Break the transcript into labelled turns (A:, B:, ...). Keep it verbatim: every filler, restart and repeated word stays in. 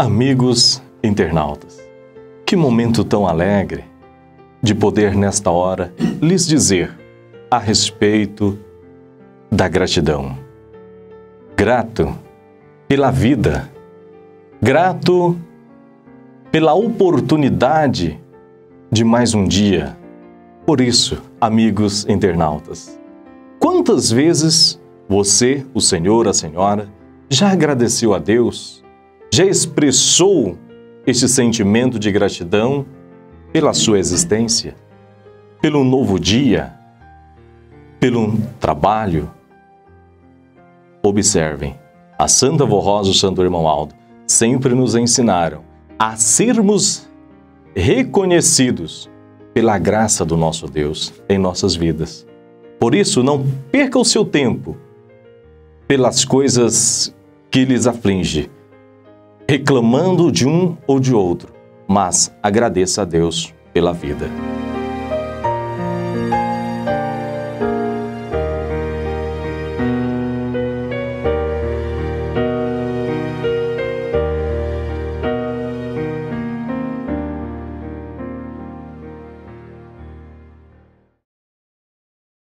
A: Amigos internautas, que momento tão alegre de poder nesta hora lhes dizer a respeito da gratidão. Grato pela vida, grato pela oportunidade de mais um dia. Por isso, amigos internautas, quantas vezes você, o senhor, a senhora, já agradeceu a Deus? Já expressou este sentimento de gratidão pela sua existência, pelo novo dia, pelo trabalho? Observem, a Santa Vó Rosa e o Santo Irmão Aldo sempre nos ensinaram a sermos reconhecidos pela graça do nosso Deus em nossas vidas. Por isso, não perca o seu tempo pelas coisas que lhes afligem, reclamando de um ou de outro, mas agradeça a Deus pela vida.